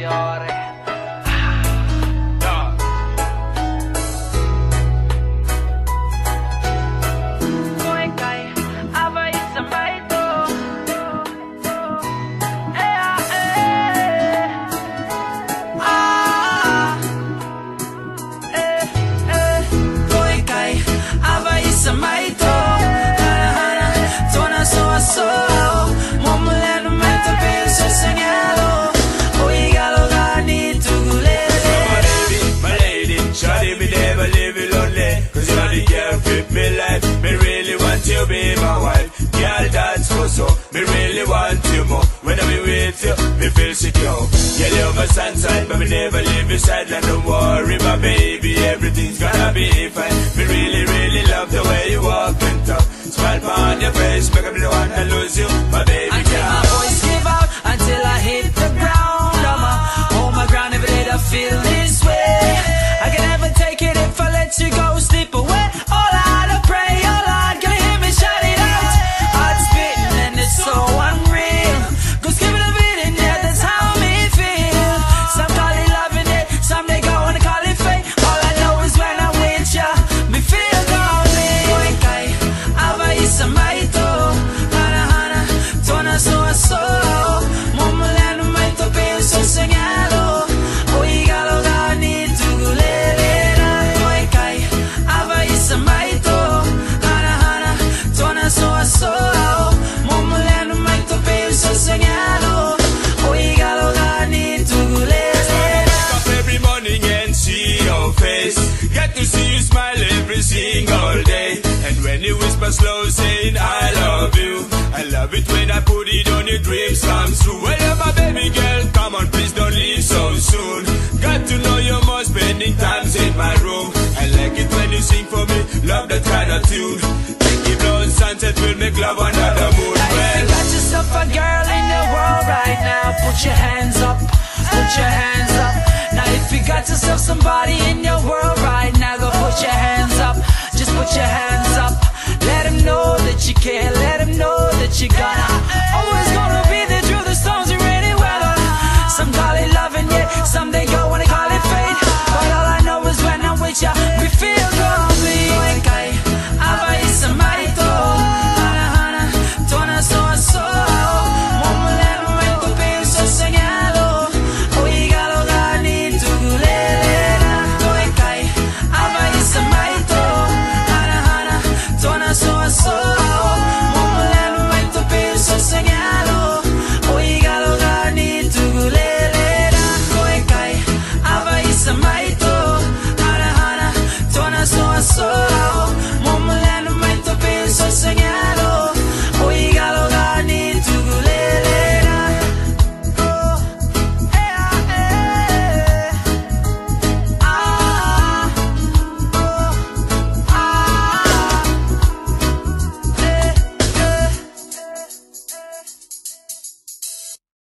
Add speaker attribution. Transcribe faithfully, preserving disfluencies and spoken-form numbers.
Speaker 1: signore. Come cai, Avaisa Maito. Eh, eh. Ah, eh, eh. Come cai, Avaisa Maito. Hana, hana, tona so a so. Momulano mento penso segnalo.
Speaker 2: Shawty, me never leave you lonely, cause you're the girl fit me life. Me really want you be my wife. Girl, that's for so. Me really want you more. When I'm with you, me feel secure. Girl, you're my sunshine, but me never leave your side. Like don't worry, my baby, everything's gonna be fine. Me really, really love the way you walk and talk. Smile on your face, make me the one to lose you, my baby.
Speaker 1: Until
Speaker 2: girl.
Speaker 1: my voice give out, until I hit the ground. I'ma hold my ground every day to feel this way. I can never take it if I let you go, slip away. All out of pray, all out, can you hear me shout it out? Heart spitting and it's so unreal. Cause give it a bit and yeah, that's how me feel. Some call it loving it, some they go and call it fate. All I know is when I'm with ya, me feel golden. Come cai, Avaisa Maito. Hana hana, tona so a so. Momulano mento penso segnalo. Oi galo gani tugulele. Come cai, Avaisa Maito. Hana hana, tona so a so. Momulano mento penso segnalo. Oi galo gani tugulele.
Speaker 2: Wake up every morning and see your face. Get to see you smile every single day. And when you whisper slow saying I love you, I love it when I put it on your dreams come true. Well, you're my baby girl, come on please don't leave so soon. Got to know you're more spending times in my room. I like it when you sing for me, love that kind of tune. Think it blow sunset will make love under the moon.
Speaker 1: Now if you got yourself a girl in the world right now, put your hands up, put your hands up. Now if you got yourself somebody in your world right now, go put your hands up, just put your hands up. Let him know that you care, let him know that you're gonna always